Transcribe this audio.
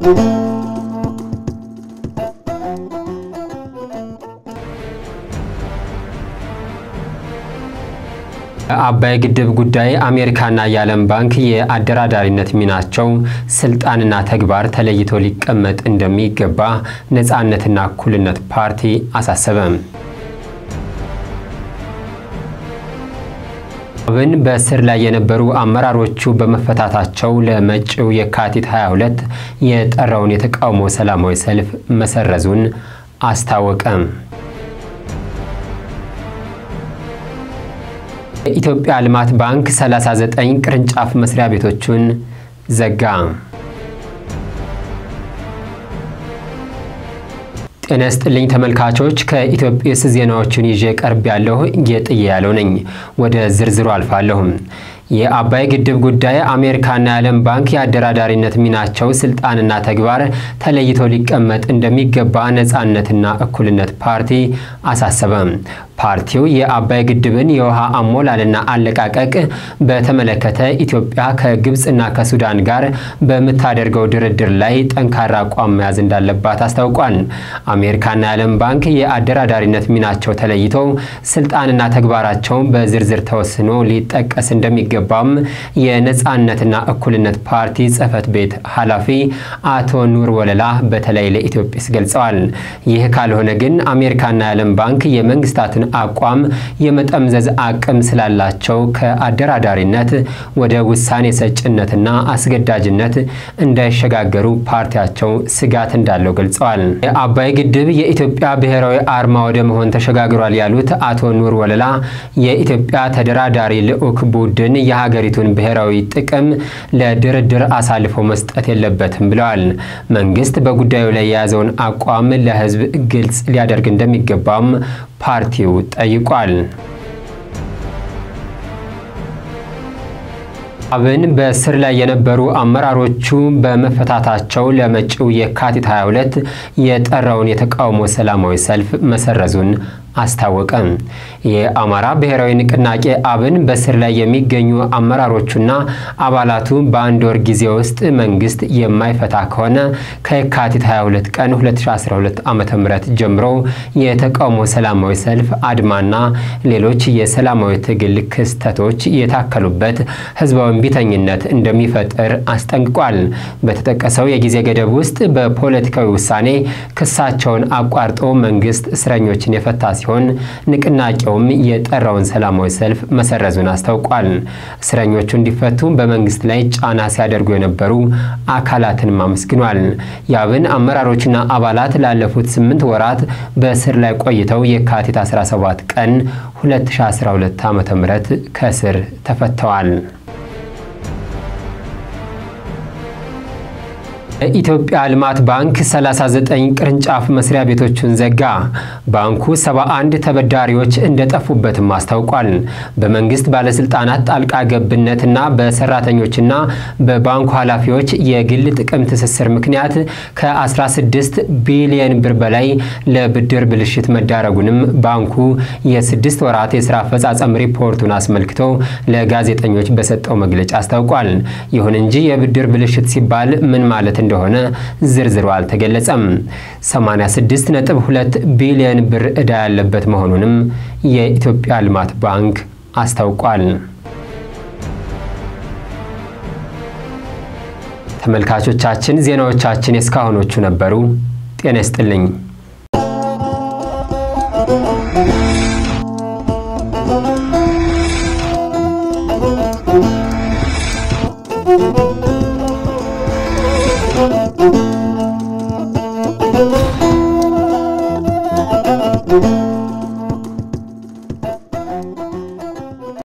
አባይ ግድብ ጉዳይ አሜሪካና የዓለም ባንክ የአደራዳሪነት ሚናቸው ስልጣንና ተግባር ተለይቶ ሊቀመጥ እንደሚገባ ነፃነትና እኩልነት ፓርቲ አሳሰበ። አብን በስር ላይ የነበሩ አመራሮቹ በመፈታታቸው ለመጪው የካቲት 22 የጠራውን የተቃውሞ ሰላማዊ ሰልፍ መሰረዙን አስታወቀ። የኢትዮጵያ ልማት ባንክ 39 ቅርንጫፍ መስሪያ ቤቶችን ዘጋ። ጤና ይስጥልኝ ተመልካቾች፣ ከኢትዮጵያስ ዜናዎችን ይዤ ቀርብ ያለው ጌጥዬ ያለው ነኝ። ወደ ዝርዝሩ አልፋለሁ። የአባይ ግድብ ጉዳይ አሜሪካና የዓለም ባንክ የአደራዳሪነት ሚናቸው ስልጣንና ተግባር ተለይቶ ሊቀመጥ እንደሚገባ ነፃነትና እኩልነት ፓርቲ አሳሰበ። ፓርቲው የአባይ ግድብን የውሃ አሞላልና አለቃቀቅ በተመለከተ ኢትዮጵያ ከግብጽና ከሱዳን ጋር በመታደርገው ድርድር ላይ ጠንካራ አቋም መያዝ እንዳለባት አስታውቋል። አሜሪካና የዓለም ባንክ የአደራዳሪነት ሚናቸው ተለይቶ ስልጣንና ተግባራቸው በዝርዝር ተወስኖ ሊጠቀስ እንደሚገባም የነፃነትና እኩልነት ፓርቲ ጽህፈት ቤት ኃላፊ አቶ ኑር ወለላ በተለይ ለኢትዮጵያስ ገልጸዋል። ይህ ካልሆነ ግን አሜሪካና የዓለም ባንክ የመንግስታትን አቋም የመጠምዘዝ አቅም ስላላቸው ከአደራዳሪነት ወደ ውሳኔ ሰጭነትና አስገዳጅነት እንዳይሸጋገሩ ፓርቲያቸው ስጋት እንዳለው ገልጸዋል። የአባይ ግድብ የኢትዮጵያ ብሔራዊ አርማ ወደ መሆን ተሸጋግሯል ያሉት አቶ ኑር ወለላ የኢትዮጵያ ተደራዳሪ ልዑክ ቡድን የሀገሪቱን ብሔራዊ ጥቅም ለድርድር አሳልፎ መስጠት የለበትም ብለዋል። መንግስት በጉዳዩ ላይ የያዘውን አቋም ለህዝብ ግልጽ ሊያደርግ እንደሚገባም ፓርቲው ጠይቋል። አብን በስር ላይ የነበሩ አመራሮቹ በመፈታታቸው ለመጪው የካቲት 22 የጠራውን የተቃውሞ ሰላማዊ ሰልፍ መሰረዙን አስታወቀ። የአማራ ብሔራዊ ንቅናቄ አብን በስር ላይ የሚገኙ አመራሮቹና አባላቱ በአንድ ወር ጊዜ ውስጥ መንግስት የማይፈታ ከሆነ ከየካቲት 22 ቀን 2012 ዓ.ም ጀምሮ የተቃውሞ ሰላማዊ ሰልፍ አድማና ሌሎች የሰላማዊ ትግል ክስተቶች የታከሉበት ህዝባዊ ቢተኝነት እንደሚፈጠር አስጠንቅቋል። በተጠቀሰው የጊዜ ገደብ ውስጥ በፖለቲካዊ ውሳኔ ክሳቸውን አቋርጦ መንግስት እስረኞችን የፈታ ሲሆን ንቅናቄውም የጠራውን ሰላማዊ ሰልፍ መሰረዙን አስታውቋል። እስረኞቹ እንዲፈቱ በመንግስት ላይ ጫና ሲያደርጉ የነበሩ አካላትን ማመስግኗል። የአብን አመራሮችና አባላት ላለፉት 8 ወራት በስር ላይ ቆይተው የካቲት 17 ቀን 2012 ዓ.ም ከስር ተፈተዋል። የኢትዮጵያ ልማት ባንክ 39 ቅርንጫፍ መስሪያ ቤቶችን ዘጋ። ባንኩ 71 ተበዳሪዎች እንደጠፉበትም አስታውቋል። በመንግስት ባለስልጣናት ጣልቃ ገብነትና በሰራተኞችና በባንኩ ኃላፊዎች የግል ጥቅም ትስስር ምክንያት ከ16 ቢሊዮን ብር በላይ ለብድር ብልሽት መዳረጉንም ባንኩ የ6 ወራት የሥራ አፈጻጸም ሪፖርቱን አስመልክቶ ለጋዜጠኞች በሰጠው መግለጫ አስታውቋል። ይሁን እንጂ የብድር ብልሽት ሲባል ምን ማለት እንደሆነ ዝርዝሩ አልተገለጸም። 86.2 ቢሊዮን ብር ዕዳ ያለበት መሆኑንም የኢትዮጵያ ልማት ባንክ አስታውቋል። ተመልካቾቻችን ዜናዎቻችን እስካሁኖቹ ነበሩ። ጤና ይስጥልኝ። Thank you.